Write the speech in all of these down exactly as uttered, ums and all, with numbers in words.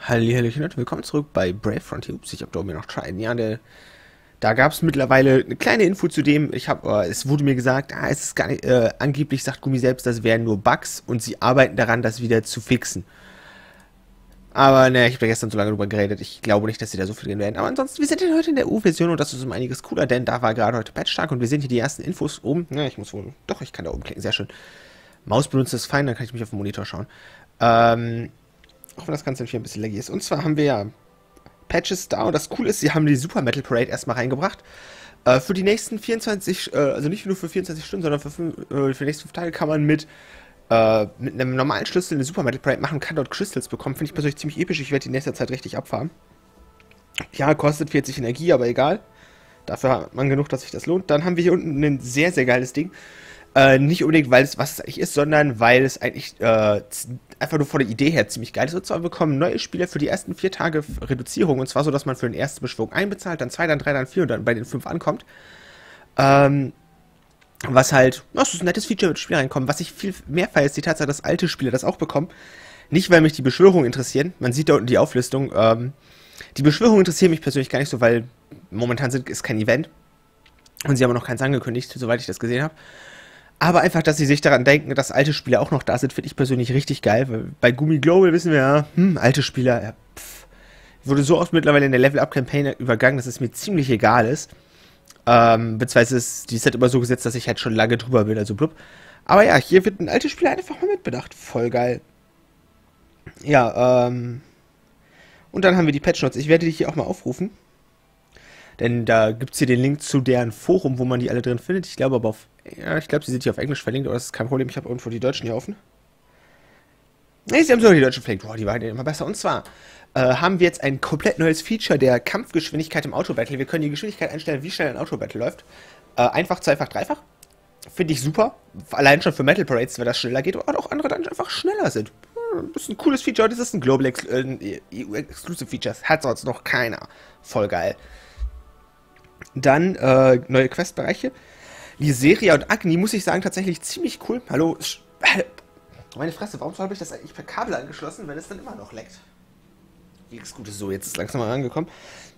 Hallihallöchen und willkommen zurück bei Brave Frontier. Ups, ich hab da oben noch Trident. Ja, der, da gab es mittlerweile eine kleine Info zu dem. Ich hab, äh, es wurde mir gesagt, ah, es ist gar nicht, äh, angeblich sagt Gumi selbst, das wären nur Bugs und sie arbeiten daran, das wieder zu fixen. Aber ne, ich habe da gestern so lange drüber geredet. Ich glaube nicht, dass sie da so viel drin werden. Aber ansonsten, wir sind ja heute in der U-Version und das ist um einiges cooler, denn da war gerade heute Patch-Tag und wir sehen hier die ersten Infos oben. Ja, ich muss wohl. Doch, ich kann da oben klicken. Sehr schön. Maus benutzt ist fein, dann kann ich mich auf den Monitor schauen. Ähm. Auch wenn das Ganze natürlich ein bisschen laggy ist. Und zwar haben wir ja Patches da. Und das Coole ist, sie haben die Super Metal Parade erstmal reingebracht. Äh, für die nächsten vierundzwanzig, äh, also nicht nur für vierundzwanzig Stunden, sondern für, fünf, äh, für die nächsten fünf Tage kann man mit, äh, mit einem normalen Schlüssel eine Super Metal Parade machen und kann dort Crystals bekommen. Finde ich persönlich ziemlich episch. Ich werde die in nächster Zeit richtig abfahren. Ja, kostet vierzig Energie, aber egal. Dafür hat man genug, dass sich das lohnt. Dann haben wir hier unten ein sehr, sehr geiles Ding. Äh, nicht unbedingt, weil es was es eigentlich ist, sondern weil es eigentlich äh, einfach nur von der Idee her ziemlich geil ist. Und zwar bekommen neue Spieler für die ersten vier Tage Reduzierung. Und zwar so, dass man für den ersten Beschwörung einbezahlt, dann zwei, dann drei, dann vier und dann bei den fünf ankommt. Ähm, was halt, das ist ein nettes Feature mit Spiel reinkommen. Was ich viel mehr feiere, ist die Tatsache, dass alte Spieler das auch bekommen. Nicht, weil mich die Beschwörungen interessieren. Man sieht da unten die Auflistung. Ähm, die Beschwörungen interessieren mich persönlich gar nicht so, weil momentan sind, ist kein Event. Und sie haben noch keins angekündigt, soweit ich das gesehen habe. Aber einfach, dass sie sich daran denken, dass alte Spieler auch noch da sind, finde ich persönlich richtig geil. Weil bei Gumi Global wissen wir ja, hm, alte Spieler, ja, pff, wurde so oft mittlerweile in der Level-Up-Campaign übergangen, dass es mir ziemlich egal ist. Ähm, beziehungsweise ist die Set immer so gesetzt, dass ich halt schon lange drüber bin, also blub. Aber ja, hier wird ein alter Spieler einfach mal mitbedacht. Voll geil. Ja, ähm. Und dann haben wir die Patch Notes. Ich werde die hier auch mal aufrufen. Denn da gibt es hier den Link zu deren Forum, wo man die alle drin findet. Ich glaube aber auf. Ja, ich glaube, sie sind hier auf Englisch verlinkt, aber das ist kein Problem. Ich habe irgendwo die Deutschen hier offen. Ne, sie haben sogar die Deutschen verlinkt. Boah, die waren ja immer besser. Und zwar äh, haben wir jetzt ein komplett neues Feature der Kampfgeschwindigkeit im Auto-Battle. Wir können die Geschwindigkeit einstellen, wie schnell ein Auto-Battle läuft. Äh, einfach, zweifach, dreifach. Finde ich super. Allein schon für Metal Parades, wenn das schneller geht. Und auch andere Dungeons einfach schneller sind. Das ist ein cooles Feature. Das ist ein Global Ex äh, E U-Exclusive Feature. Hat sonst noch keiner. Voll geil. Dann äh, neue Questbereiche. Liseria und Agni, muss ich sagen, tatsächlich ziemlich cool. Hallo. Meine Fresse, warum habe ich das eigentlich per Kabel angeschlossen, wenn es dann immer noch leckt? Nichts Gutes so, jetzt ist langsam mal rangekommen.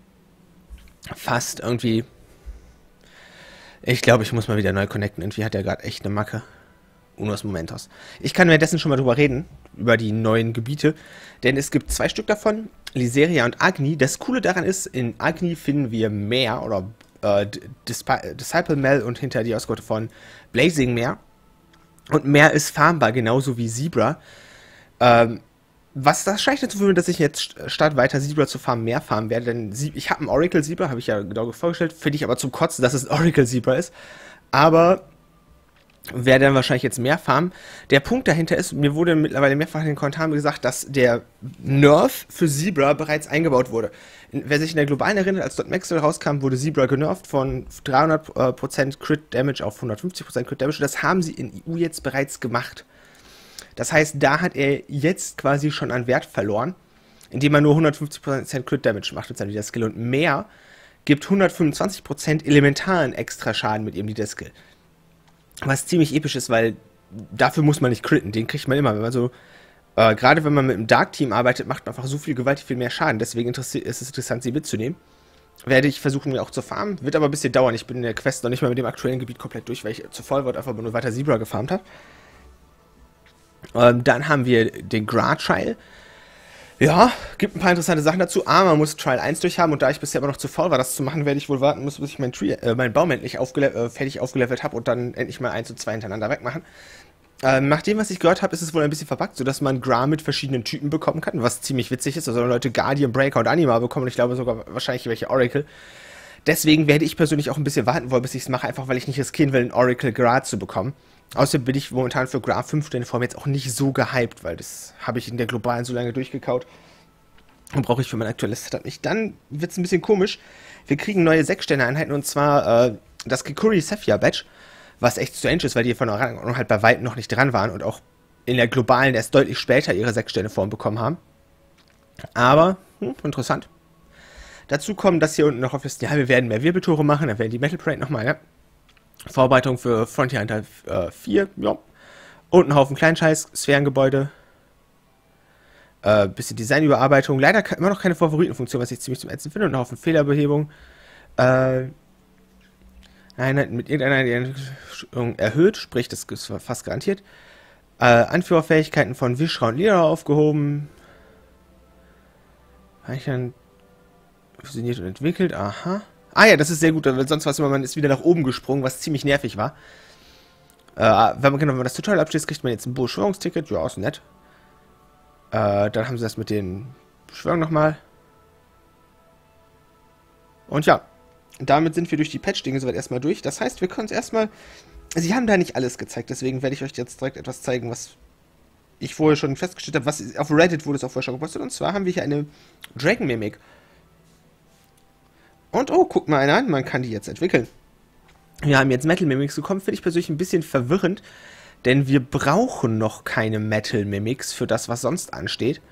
Fast irgendwie. Ich glaube, ich muss mal wieder neu connecten. Irgendwie hat er gerade echt eine Macke. Unos Momentos. Ich kann währenddessen schon mal drüber reden, über die neuen Gebiete, denn es gibt zwei Stück davon, Liseria und Agni. Das Coole daran ist, in Agni finden wir Meer oder äh, Disciple Mel und hinter die Ausgabe von Blazing Meer. Und Meer ist farmbar, genauso wie Zebra. Ähm, was das wahrscheinlich dazu führt, dass ich jetzt statt weiter Zebra zu farmen mehr farmen werde, denn ich habe ein Oracle Zebra, habe ich ja genau vorgestellt, finde ich aber zum Kotzen, dass es ein Oracle Zebra ist. Aber werde dann wahrscheinlich jetzt mehr farmen. Der Punkt dahinter ist, mir wurde mittlerweile mehrfach in den Kommentaren gesagt, dass der Nerf für Zebra bereits eingebaut wurde. Wer sich in der globalen erinnert, als Maxwell rauskam, wurde Zebra genervt von dreihundert Prozent Crit Damage auf hundertfünfzig Prozent Crit Damage. Das haben sie in E U jetzt bereits gemacht. Das heißt, da hat er jetzt quasi schon an Wert verloren, indem er nur hundertfünfzig Prozent Crit Damage macht mit seinem Leader Skill. Und mehr gibt hundertfünfundzwanzig Prozent elementaren extra Schaden mit ihrem Leader Skill. Was ziemlich episch ist, weil dafür muss man nicht critten. Den kriegt man immer. Wenn man so, äh, gerade wenn man mit einem Dark Team arbeitet, macht man einfach so viel gewaltig viel mehr Schaden. Deswegen ist es interessant, sie mitzunehmen. Werde ich versuchen, mir auch zu farmen. Wird aber ein bisschen dauern. Ich bin in der Quest noch nicht mal mit dem aktuellen Gebiet komplett durch, weil ich zu voll war und einfach nur weiter Zebra gefarmt habe. Ähm, dann haben wir den Gra Trial. Ja, gibt ein paar interessante Sachen dazu. A, man muss Trial eins durchhaben und da ich bisher aber noch zu faul war, das zu machen, werde ich wohl warten müssen, bis ich meinen Tree, äh, meinen Baum endlich aufgele äh, fertig aufgelevelt habe und dann endlich mal eins und zwei hintereinander wegmachen. Ähm, nach dem, was ich gehört habe, ist es wohl ein bisschen verbuggt, sodass man Gra mit verschiedenen Typen bekommen kann, was ziemlich witzig ist. Also Leute Guardian, Breaker und Anima bekommen und ich glaube sogar wahrscheinlich welche Oracle. Deswegen werde ich persönlich auch ein bisschen warten wollen, bis ich es mache, einfach weil ich nicht riskieren will, einen Oracle Gra zu bekommen. Außerdem bin ich momentan für Gra fünf Sterne Form jetzt auch nicht so gehypt, weil das habe ich in der globalen so lange durchgekaut. Und brauche ich für mein aktuelles Setup nicht. Dann wird es ein bisschen komisch. Wir kriegen neue sechs Sterne Einheiten und zwar äh, das Kikuri Sapphire Badge, was echt strange ist, weil die von der Rang halt bei weitem noch nicht dran waren und auch in der globalen erst deutlich später ihre sechs Sterne Form bekommen haben. Aber, hm, interessant. Dazu kommen das hier unten noch auf Listen. Ja, wir werden mehr Wirbeltore machen, dann werden die Metal Parade nochmal, ja. Vorbereitung für Frontier Hunter äh, vier, ja. Und ein Haufen Kleinscheiß, Sphärengebäude. Äh, bisschen Designüberarbeitung. Leider ke- immer noch keine Favoritenfunktion, was ich ziemlich zum Ätzen finde. Und einen Haufen Fehlerbehebung. Äh, Einheiten mit irgendeiner Einstellung erhöht, sprich, das ist fast garantiert. Äh, Anführerfähigkeiten von Vishra und Lyra aufgehoben. Eichern fusioniert und entwickelt. Aha. Ah ja, das ist sehr gut, weil sonst war es immer, man ist wieder nach oben gesprungen, was ziemlich nervig war. Äh, wenn man, genau, wenn man das Tutorial abschließt, kriegt man jetzt ein Beschwörungsticket. Ja, ist nett. Äh, dann haben sie das mit den Beschwörungen nochmal. Und ja, damit sind wir durch die Patch-Dinge soweit erstmal durch. Das heißt, wir können uns erstmal... Sie haben da nicht alles gezeigt, deswegen werde ich euch jetzt direkt etwas zeigen, was ich vorher schon festgestellt habe. Was auf Reddit wurde es auch vorher schon gepostet. Und zwar haben wir hier eine Dragon Mimic. Und oh, guckt mal einer an, man kann die jetzt entwickeln. Wir haben jetzt Metal Mimics bekommen, finde ich persönlich ein bisschen verwirrend, denn wir brauchen noch keine Metal Mimics für das, was sonst ansteht.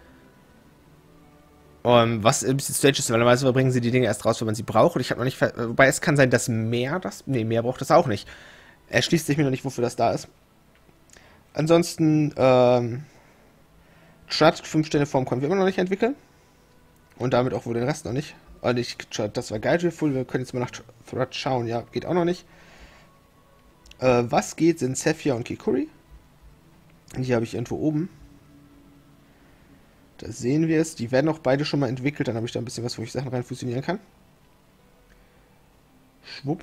Um, was ein bisschen strange ist, weil normalerweise bringen sie die Dinge erst raus, wenn man sie braucht. Und ich habe noch nicht, wobei es kann sein, dass mehr das, nee, mehr braucht das auch nicht. Erschließt sich mir noch nicht, wofür das da ist. Ansonsten, ähm, Chart fünf Sterne Form können wir immer noch nicht entwickeln. Und damit auch wohl den Rest noch nicht. Und ich, das war geil, Full. Wir können jetzt mal nach Thrud schauen. Ja, geht auch noch nicht. Äh, was geht, sind Sephia und Kikuri. Die habe ich irgendwo oben. Da sehen wir es. Die werden auch beide schon mal entwickelt. Dann habe ich da ein bisschen was, wo ich Sachen rein fusionieren kann. Schwupp.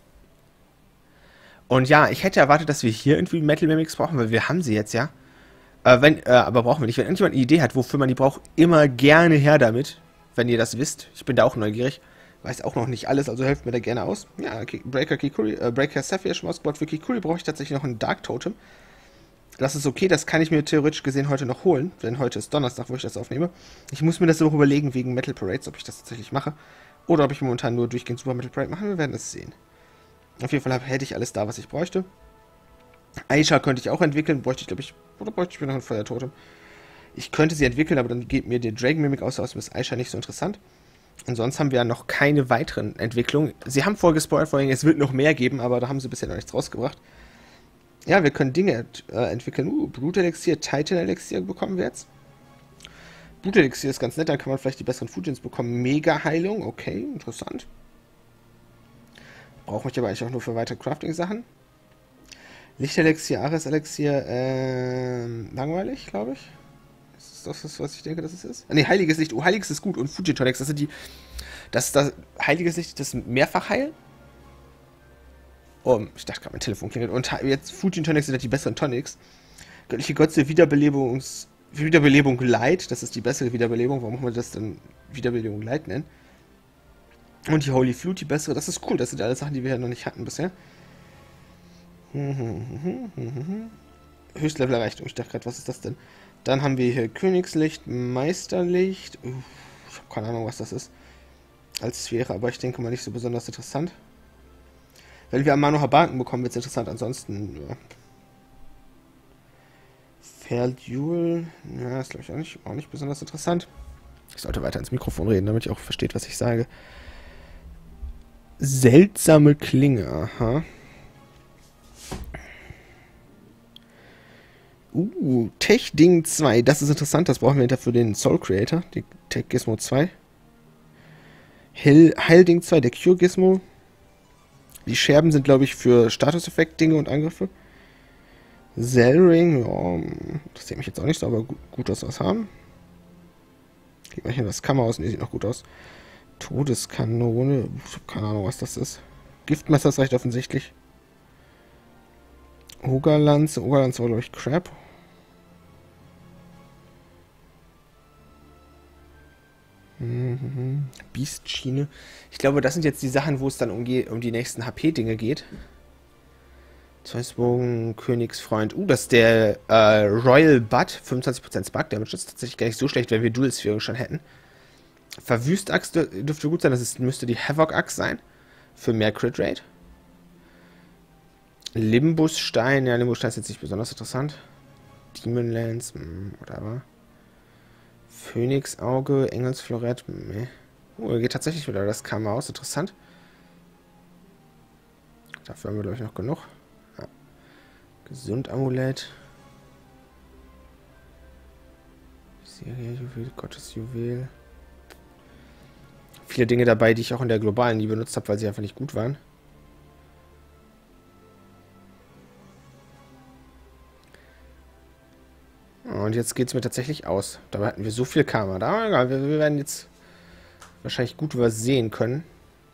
Und ja, ich hätte erwartet, dass wir hier irgendwie Metal Mimics brauchen, weil wir haben sie jetzt ja. Äh, wenn, äh, aber brauchen wir nicht. Wenn irgendjemand eine Idee hat, wofür man die braucht, immer gerne her damit. Wenn ihr das wisst. Ich bin da auch neugierig. Weiß auch noch nicht alles, also helft mir da gerne aus. Ja, Breaker Kikuri, äh, Breaker Sapphire schon ausgebaut. Für Kikuri brauche ich tatsächlich noch ein Dark Totem. Das ist okay, das kann ich mir theoretisch gesehen heute noch holen, denn heute ist Donnerstag, wo ich das aufnehme. Ich muss mir das aber auch überlegen wegen Metal Parades, ob ich das tatsächlich mache. Oder ob ich momentan nur durchgehend Super Metal Parade mache. Wir werden es sehen. Auf jeden Fall hab, hätte ich alles da, was ich bräuchte. Aisha könnte ich auch entwickeln, bräuchte ich, glaube ich, oder bräuchte ich mir noch ein Feuertotem. Ich könnte sie entwickeln, aber dann geht mir der Dragon Mimic aus, außerdem ist Aisha nicht so interessant. Und sonst haben wir ja noch keine weiteren Entwicklungen. Sie haben vorher gespoilert, vorhin, es wird noch mehr geben, aber da haben sie bisher noch nichts rausgebracht. Ja, wir können Dinge äh, entwickeln. Uh, Blutelixier, Titan-Elixier bekommen wir jetzt. Blutelixier ist ganz nett, dann kann man vielleicht die besseren Fujins bekommen. Mega-Heilung, okay, interessant. Brauche ich aber eigentlich auch nur für weitere Crafting-Sachen. Lichtelixier, Ares-Elixier, ähm, langweilig, glaube ich. Ist das das, was ich denke, dass es ist? Ah, ne, Heiliges Licht. Oh, Heiliges ist gut. Und Fujitonics, das sind die... Das ist das Heiliges Licht, das Mehrfachheil. Oh, ich dachte gerade, mein Telefon klingelt. Und jetzt Fujitonics sind halt die besseren Tonics. Göttliche Götze, Wiederbelebungs... Wiederbelebung Light. Das ist die bessere Wiederbelebung. Warum machen wir das dann Wiederbelebung Light nennen? Und die Holy Flute, die bessere. Das ist cool. Das sind alle Sachen, die wir ja noch nicht hatten bisher. Höchstlevel erreicht. Oh, ich dachte gerade, was ist das denn? Dann haben wir hier Königslicht, Meisterlicht. Uh, ich habe keine Ahnung, was das ist. Als Sphäre, aber ich denke mal nicht so besonders interessant. Wenn wir Amano Habanken bekommen, wird es interessant. Ansonsten, ja. Fairduel, ja, ist glaube ich auch nicht, auch nicht besonders interessant. Ich sollte weiter ins Mikrofon reden, damit ihr auch versteht, was ich sage. Seltsame Klinge, aha. Uh, Tech-Ding zwei, das ist interessant, das brauchen wir hinter für den Soul Creator, die Tech Gizmo zwei. Hell, Heilding zwei, der Cure Gizmo. Die Scherben sind, glaube ich, für Status-Effekt-Dinge und Angriffe. Zellring, ja, das sieht mich jetzt auch nicht so, aber gut, gut dass wir was haben. Geht mal hier das Kammer aus, ne, sieht noch gut aus. Todeskanone, ich habe keine Ahnung, was das ist. Giftmesser ist recht offensichtlich. Ogerlanze, Ogerlanze war, glaube ich, Crap. Mhm. Beastschiene. Ich glaube, das sind jetzt die Sachen, wo es dann um, um die nächsten H P-Dinge geht. Zeusbogen, Königsfreund. Uh, das ist der äh, Royal Butt, fünfundzwanzig Prozent Spark Damage. Das ist tatsächlich gar nicht so schlecht, wenn wir Dual-Sphäre schon hätten. Verwüst-Axt dürfte gut sein. Das ist, müsste die Havoc-Axt sein. Für mehr Crit-Rate. Limbusstein. Ja, Limbusstein ist jetzt nicht besonders interessant. Demon Lance, whatever. Phönixauge, Engelsflorett, meh. Oh, er geht tatsächlich wieder. Das kam aus. Interessant. Dafür haben wir, glaube ich, noch genug. Ja. Gesund Amulett. Serienjuwel, Gottesjuwel. Viele Dinge dabei, die ich auch in der globalen nie benutzt habe, weil sie einfach nicht gut waren. Und jetzt geht es mir tatsächlich aus. Dabei hatten wir so viel Karma. Da, egal, wir, wir werden jetzt wahrscheinlich gut übersehen können.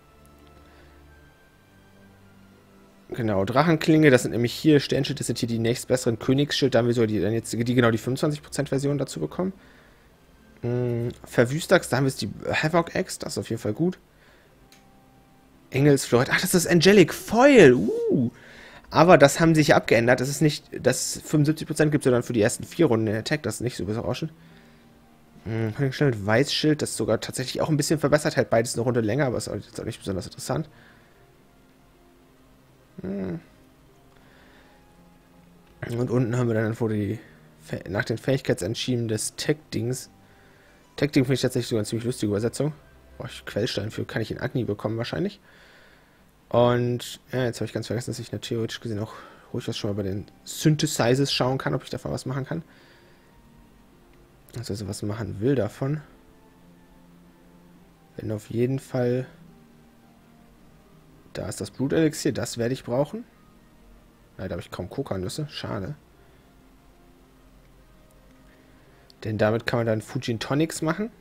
Genau, Drachenklinge, das sind nämlich hier Sternschild, das sind hier die nächstbesseren Königsschild. Da haben wir so die, dann jetzt die genau die fünfundzwanzig Prozent Version dazu bekommen. Hm, Verwüstax, da haben wir jetzt die Havoc Axe, das ist auf jeden Fall gut. Engelsflorett, ach, das ist Angelic Foil, uh. Aber das haben sie sich abgeändert. Das ist nicht, das fünfundsiebzig Prozent gibt es ja dann für die ersten vier Runden in Attack. Das ist nicht so berauschend. Hm, Weißschild, das ist sogar tatsächlich auch ein bisschen verbessert. Hält beides eine Runde länger, aber ist auch jetzt auch nicht besonders interessant. Hm. Und unten haben wir dann vor die, nach den Fähigkeitsanschieben des Tech-Dings. Tech-Ding finde ich tatsächlich sogar eine ziemlich lustige Übersetzung. Brauche ich Quellstein für, kann ich in Agni bekommen wahrscheinlich. Und ja, jetzt habe ich ganz vergessen, dass ich na, theoretisch gesehen auch ruhig was schon mal bei den Synthesizers schauen kann, ob ich davon was machen kann. Also was machen will davon. Wenn auf jeden Fall... Da ist das Blutelixier, das werde ich brauchen. Leider habe ich kaum Kokosnüsse, schade. Denn damit kann man dann Fujin Tonics machen.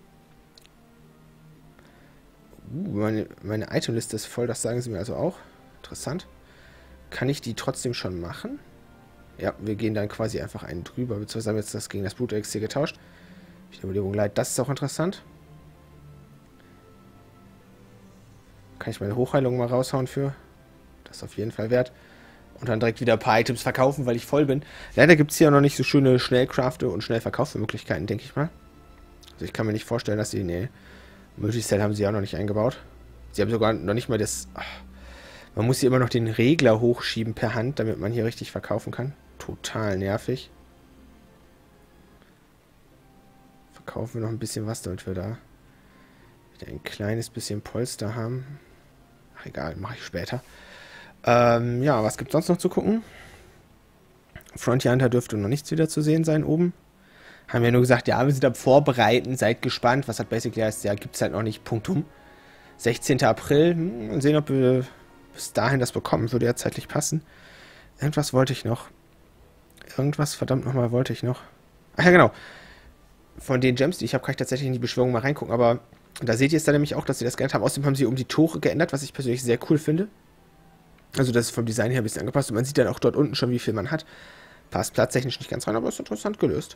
Uh, meine, meine Itemliste ist voll, das sagen sie mir also auch. Interessant. Kann ich die trotzdem schon machen? Ja, wir gehen dann quasi einfach einen drüber, beziehungsweise haben jetzt das gegen das Blutelixier getauscht. Wiederbelebung Leid, das ist auch interessant. Kann ich meine Hochheilung mal raushauen für? Das ist auf jeden Fall wert. Und dann direkt wieder ein paar Items verkaufen, weil ich voll bin. Leider gibt es hier noch nicht so schöne Schnellcrafte und Schnellverkaufsmöglichkeiten, denke ich mal. Also ich kann mir nicht vorstellen, dass sie... Nee, Multicell haben sie auch noch nicht eingebaut. Sie haben sogar noch nicht mal das... Ach, man muss hier immer noch den Regler hochschieben per Hand, damit man hier richtig verkaufen kann. Total nervig. Verkaufen wir noch ein bisschen was, damit wir da wieder ein kleines bisschen Polster haben. Ach egal, mache ich später. Ähm, ja, was gibt es sonst noch zu gucken? Frontier Hunter dürfte noch nichts wieder zu sehen sein oben. Haben ja nur gesagt, ja, wir sind am Vorbereiten, seid gespannt. Was hat basically heißt, ja, gibt es halt noch nicht, punktum. sechzehnten April, hm, mal sehen, ob wir bis dahin das bekommen. Würde ja zeitlich passen. Irgendwas wollte ich noch. Irgendwas, verdammt nochmal, wollte ich noch. Ach ja, genau. Von den Gems, die ich habe, kann ich tatsächlich in die Beschwörung mal reingucken. Aber da seht ihr es dann nämlich auch, dass sie das geändert haben. Außerdem haben sie um die Tore geändert, was ich persönlich sehr cool finde. Also das ist vom Design her ein bisschen angepasst. Und man sieht dann auch dort unten schon, wie viel man hat. Passt platztechnisch nicht ganz rein, aber ist interessant gelöst.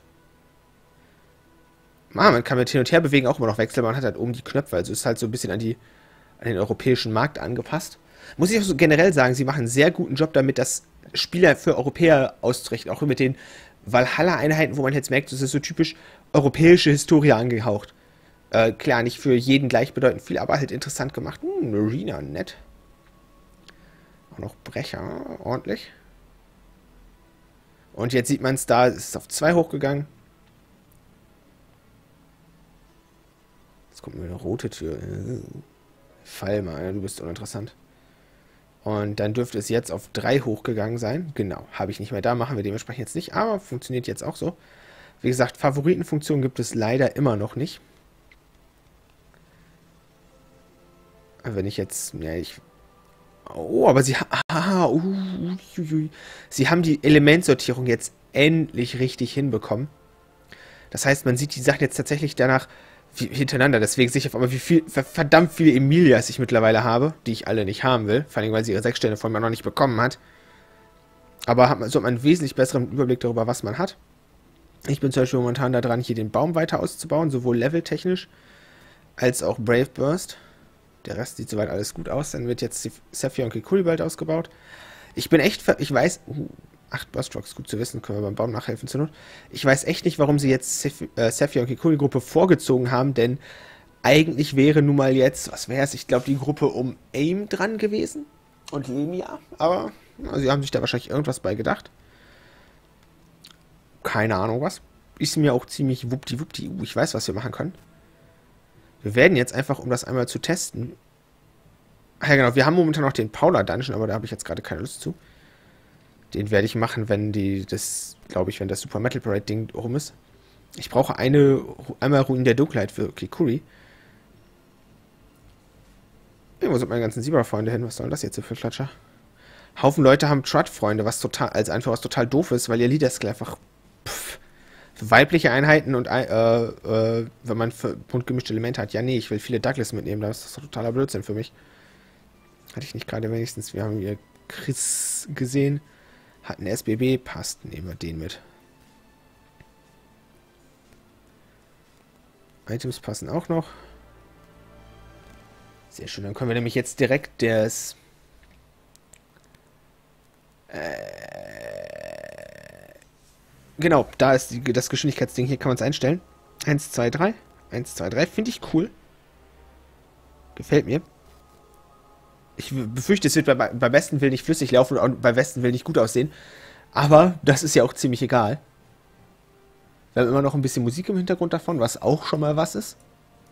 Ah, man kann mit hin und her bewegen auch immer noch wechseln. Man hat halt oben die Knöpfe. Also ist halt so ein bisschen an, die, an den europäischen Markt angepasst. Muss ich auch so generell sagen, sie machen einen sehr guten Job damit, das Spieler für Europäer auszurichten. Auch mit den Valhalla-Einheiten, wo man jetzt merkt, das ist so typisch europäische Historie angehaucht. Äh, klar, nicht für jeden gleichbedeutend viel, aber halt interessant gemacht. Hm, Arena, nett. Auch noch Brecher, ordentlich. Und jetzt sieht man es da, es ist auf zwei hochgegangen. Jetzt kommt mir eine rote Tür. Fall mal, du bist uninteressant. Und dann dürfte es jetzt auf drei hochgegangen sein. Genau, habe ich nicht mehr da, machen wir dementsprechend jetzt nicht, aber funktioniert jetzt auch so. Wie gesagt, Favoritenfunktion gibt es leider immer noch nicht. Wenn ich jetzt, ja, ich... Oh, aber sie, ah, uh, uh, uh, sie haben die Elementsortierung jetzt endlich richtig hinbekommen. Das heißt, man sieht die Sachen jetzt tatsächlich danach wie, hintereinander. Deswegen sehe ich auf einmal, wie viel, verdammt viele Emilias ich mittlerweile habe, die ich alle nicht haben will. Vor allem, weil sie ihre sechs Sterne von mir noch nicht bekommen hat. Aber hat man, so hat man einen wesentlich besseren Überblick darüber, was man hat. Ich bin zum Beispiel momentan da dran, hier den Baum weiter auszubauen, sowohl leveltechnisch als auch Brave Burst. Der Rest sieht soweit alles gut aus. Dann wird jetzt die Sapphire und Kikuli bald ausgebaut. Ich bin echt, ich weiß, uh, acht Burstrocks, gut zu wissen, können wir beim Baum nachhelfen zur Not. Ich weiß echt nicht, warum sie jetzt Sapphire und Kikuli Gruppe vorgezogen haben, denn eigentlich wäre nun mal jetzt, was wäre es, ich glaube die Gruppe um Aim dran gewesen und Lemia, aber na, sie haben sich da wahrscheinlich irgendwas bei gedacht. Keine Ahnung was. Ist mir auch ziemlich wuppdiwuppdi. Uh, ich weiß, was wir machen können. Wir werden jetzt einfach, um das einmal zu testen... Ach ja, genau, wir haben momentan noch den Paula-Dungeon, aber da habe ich jetzt gerade keine Lust zu. Den werde ich machen, wenn die, das, glaube ich, wenn das Super Metal Parade-Ding rum ist. Ich brauche eine, einmal Ruin der Dunkelheit für Kikuri. Ja, wo sind meine ganzen Zebra-Freunde hin? Was soll das jetzt für Klatscher? Haufen Leute haben Trud-Freunde, was total, als einfach was total doof ist, weil ihr Leader-Skill einfach pff, für weibliche Einheiten und äh, äh, wenn man für bunt gemischte Elemente hat. Ja, nee, ich will viele Douglas mitnehmen, das ist totaler Blödsinn für mich. Hatte ich nicht gerade wenigstens, wir haben hier Chris gesehen, hat ein S B B, passt, nehmen wir den mit. Items passen auch noch. Sehr schön, dann können wir nämlich jetzt direkt das genau, da ist die, das Geschwindigkeitsding. Hier kann man es einstellen. eins, zwei, drei. eins, zwei, drei. Finde ich cool. Gefällt mir. Ich befürchte, es wird bei, bei besten Willen nicht flüssig laufen und bei besten Willen nicht gut aussehen. Aber das ist ja auch ziemlich egal. Wir haben immer noch ein bisschen Musik im Hintergrund davon, was auch schon mal was ist.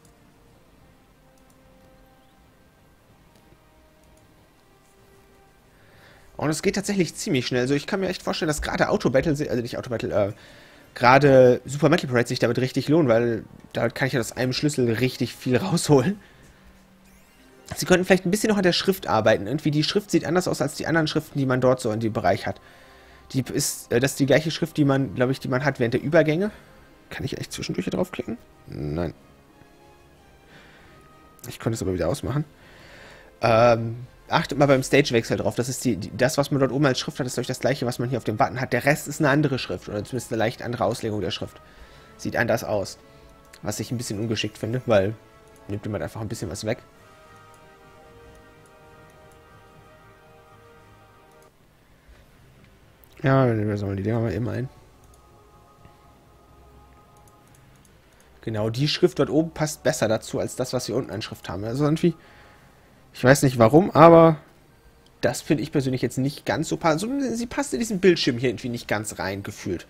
Und es geht tatsächlich ziemlich schnell. Also ich kann mir echt vorstellen, dass gerade Auto-Battle, also nicht Auto-Battle, äh, gerade Super Metal Parade sich damit richtig lohnen, weil da kann ich ja aus einem Schlüssel richtig viel rausholen. Sie könnten vielleicht ein bisschen noch an der Schrift arbeiten. Irgendwie die Schrift sieht anders aus als die anderen Schriften, die man dort so in dem Bereich hat. Die ist, äh, das ist die gleiche Schrift, die man, glaube ich, die man hat während der Übergänge. Kann ich echt zwischendurch hier draufklicken? Nein. Ich konnte es aber wieder ausmachen. Ähm... Achtet mal beim Stagewechsel drauf. Das ist die, die, das, was man dort oben als Schrift hat, ist euch das gleiche, was man hier auf dem Button hat. Der Rest ist eine andere Schrift. Oder zumindest eine leicht andere Auslegung der Schrift. Sieht anders aus. Was ich ein bisschen ungeschickt finde, weil nimmt jemand einfach ein bisschen was weg. Ja, wir sammeln die Dinger mal eben ein. Genau, die Schrift dort oben passt besser dazu, als das, was wir unten an Schrift haben. Also irgendwie... Ich weiß nicht warum, aber das finde ich persönlich jetzt nicht ganz so passend. Sie passt in diesen Bildschirm hier irgendwie nicht ganz rein, gefühlt.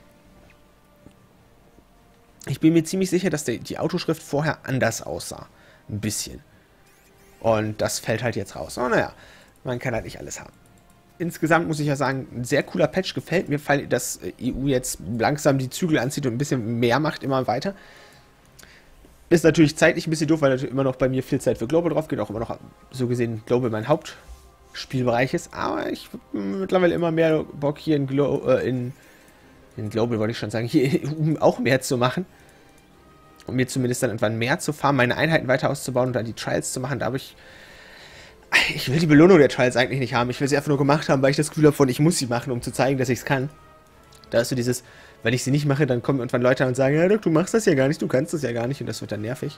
Ich bin mir ziemlich sicher, dass die, die Autoschrift vorher anders aussah. Ein bisschen. Und das fällt halt jetzt raus. Oh, naja, man kann halt nicht alles haben. Insgesamt muss ich ja sagen, ein sehr cooler Patch gefällt mir, weil das E U jetzt langsam die Zügel anzieht und ein bisschen mehr macht, immer weiter. Ist natürlich zeitlich ein bisschen doof, weil natürlich immer noch bei mir viel Zeit für Global drauf geht, auch immer noch so gesehen Global mein Hauptspielbereich ist. Aber ich habe mittlerweile immer mehr Bock hier in, Glo äh, in, in Global, wollte ich schon sagen, hier um auch mehr zu machen. Um mir zumindest dann irgendwann mehr zu farmen, meine Einheiten weiter auszubauen und dann die Trials zu machen. Da habe ich... Ich will die Belohnung der Trials eigentlich nicht haben. Ich will sie einfach nur gemacht haben, weil ich das Gefühl habe von, ich muss sie machen, um zu zeigen, dass ich es kann. Da ist so dieses... Wenn ich sie nicht mache, dann kommen irgendwann Leute und sagen, ja, Doc, du machst das ja gar nicht, du kannst das ja gar nicht und das wird dann nervig.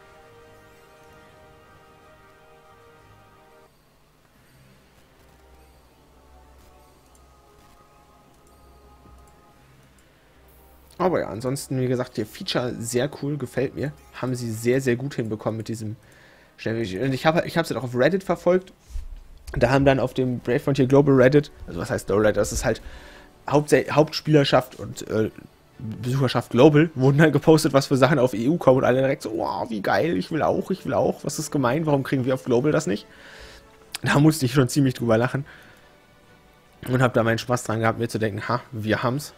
Aber ja, ansonsten, wie gesagt, der Feature sehr cool, gefällt mir. Haben sie sehr, sehr gut hinbekommen mit diesem Schnellweg. Und ich habe ich es halt auch auf Reddit verfolgt. Da haben dann auf dem Brave Frontier Global Reddit, also was heißt Global Reddit, das ist halt Hauptspielerschaft und äh, Besucherschaft Global, wurden dann gepostet, was für Sachen auf E U kommen und alle direkt so, wow, wie geil, ich will auch, ich will auch, was ist gemein, warum kriegen wir auf Global das nicht? Da musste ich schon ziemlich drüber lachen und habe da meinen Spaß dran gehabt, mir zu denken, ha, wir haben's.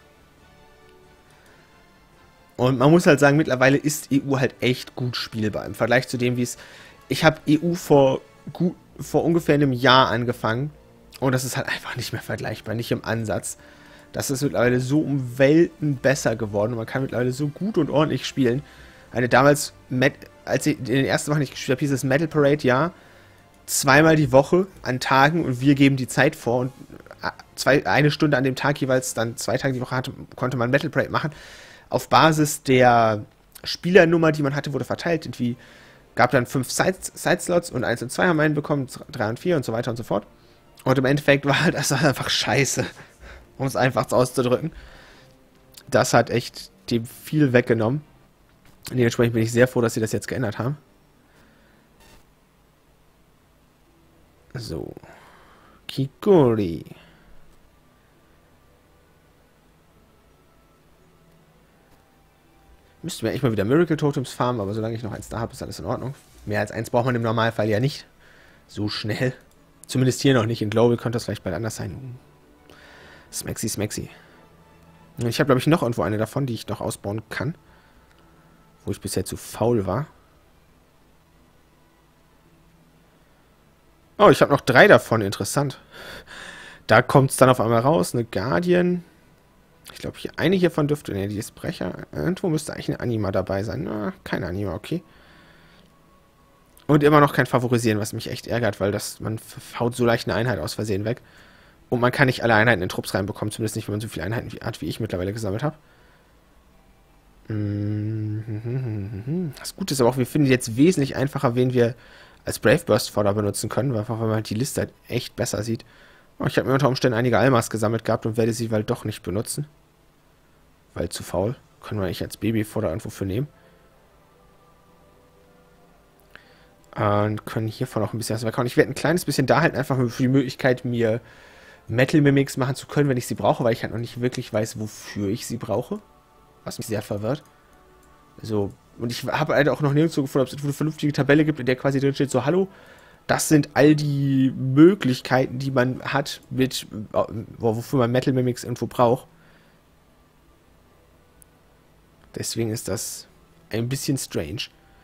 Und man muss halt sagen, mittlerweile ist E U halt echt gut spielbar im Vergleich zu dem, wie es... Ich habe E U vor, gut, vor ungefähr einem Jahr angefangen und das ist halt einfach nicht mehr vergleichbar, nicht im Ansatz. Das ist mittlerweile so um Welten besser geworden. Man kann mittlerweile so gut und ordentlich spielen. Eine damals, als ich den ersten Wochen nicht gespielt habe, hieß es Metal Parade, ja. Zweimal die Woche an Tagen und wir geben die Zeit vor. Und zwei, eine Stunde an dem Tag jeweils, dann zwei Tage die Woche hatte, konnte man Metal Parade machen. Auf Basis der Spielernummer, die man hatte, wurde verteilt. Irgendwie gab dann fünf Side-Slots und eins und zwei haben einen bekommen, drei und vier und so weiter und so fort. Und im Endeffekt war halt das einfach scheiße. Um es einfach auszudrücken. Das hat echt dem viel weggenommen. Dementsprechend bin ich sehr froh, dass sie das jetzt geändert haben. So. Kikuri. Müssten wir echt mal wieder Miracle Totems farmen, aber solange ich noch eins da habe, ist alles in Ordnung. Mehr als eins braucht man im Normalfall ja nicht. So schnell. Zumindest hier noch nicht. In Global könnte das vielleicht bald anders sein. Smexy, smexy. Ich habe, glaube ich, noch irgendwo eine davon, die ich noch ausbauen kann. Wo ich bisher zu faul war. Oh, ich habe noch drei davon. Interessant. Da kommt es dann auf einmal raus. Eine Guardian. Ich glaube, hier, eine hiervon dürfte... Ne, die ist Brecher. Irgendwo müsste eigentlich eine Anima dabei sein. Na, keine Anima, okay. Und immer noch kein Favorisieren, was mich echt ärgert, weil das man haut so leicht eine Einheit aus Versehen weg. Und man kann nicht alle Einheiten in Trupps reinbekommen. Zumindest nicht, wenn man so viele Einheiten hat, wie ich mittlerweile gesammelt habe. Das Gute ist aber auch, wir finden jetzt wesentlich einfacher, wen wir als Brave Burst Fodder benutzen können, weil man halt die Liste halt echt besser sieht. Oh, ich habe mir unter Umständen einige Almas gesammelt gehabt und werde sie halt doch nicht benutzen. Weil zu faul. Können wir eigentlich als Baby-Fodder irgendwo für nehmen. Und können hiervon auch ein bisschen was weghauen. Ich werde ein kleines bisschen da halten, einfach für die Möglichkeit, mir Metal Mimics machen zu können, wenn ich sie brauche, weil ich halt noch nicht wirklich weiß, wofür ich sie brauche. Was mich sehr verwirrt. So, und ich habe halt auch noch nirgendwo gefunden, ob es eine vernünftige Tabelle gibt, in der quasi drin steht, so, hallo, das sind all die Möglichkeiten, die man hat, mit, wofür man Metal Mimics irgendwo braucht. Deswegen ist das ein bisschen strange.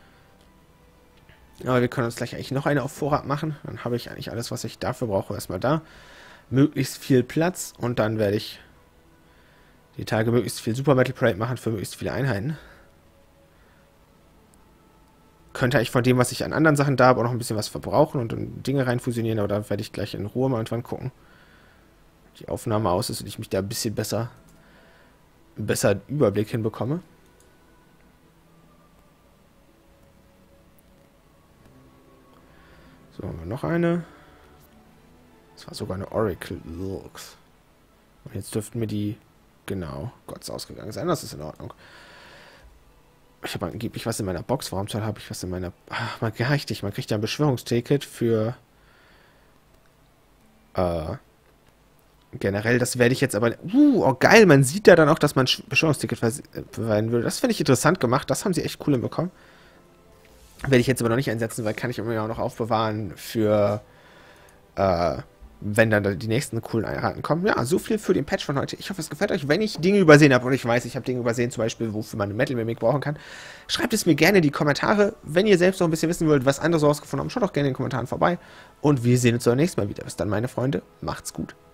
Aber wir können uns gleich eigentlich noch eine auf Vorrat machen. Dann habe ich eigentlich alles, was ich dafür brauche, erstmal da. Möglichst viel Platz und dann werde ich die Tage möglichst viel Super Metal Parade machen für möglichst viele Einheiten. Könnte ich von dem, was ich an anderen Sachen da habe, auch noch ein bisschen was verbrauchen und dann Dinge reinfusionieren, aber da werde ich gleich in Ruhe mal irgendwann gucken. Die Aufnahme aus ist und ich mich da ein bisschen besser, besser Überblick hinbekomme. So, haben wir noch eine. Das war sogar eine Oracle Lux. Und jetzt dürften mir die, genau, Gott ausgegangen sein. Das ist in Ordnung. Ich habe angeblich was in meiner Box. Warum soll habe ich was in meiner... Ach, man richtig. Man kriegt ja ein Beschwörungsticket für... Äh... Generell, das werde ich jetzt aber... Uh, oh geil, man sieht da dann auch, dass man ein Beschwörungsticket verwenden würde. Das finde ich interessant gemacht. Das haben sie echt cool hinbekommen. Werde ich jetzt aber noch nicht einsetzen, weil kann ich immer auch noch aufbewahren für... Äh... wenn dann die nächsten coolen Einheiten kommen. Ja, so viel für den Patch von heute. Ich hoffe, es gefällt euch. Wenn ich Dinge übersehen habe und ich weiß, ich habe Dinge übersehen, zum Beispiel, wofür man eine Metal Mimic brauchen kann, schreibt es mir gerne in die Kommentare. Wenn ihr selbst noch ein bisschen wissen wollt, was andere so rausgefunden haben, schaut doch gerne in den Kommentaren vorbei. Und wir sehen uns beim nächsten Mal wieder. Bis dann, meine Freunde. Macht's gut.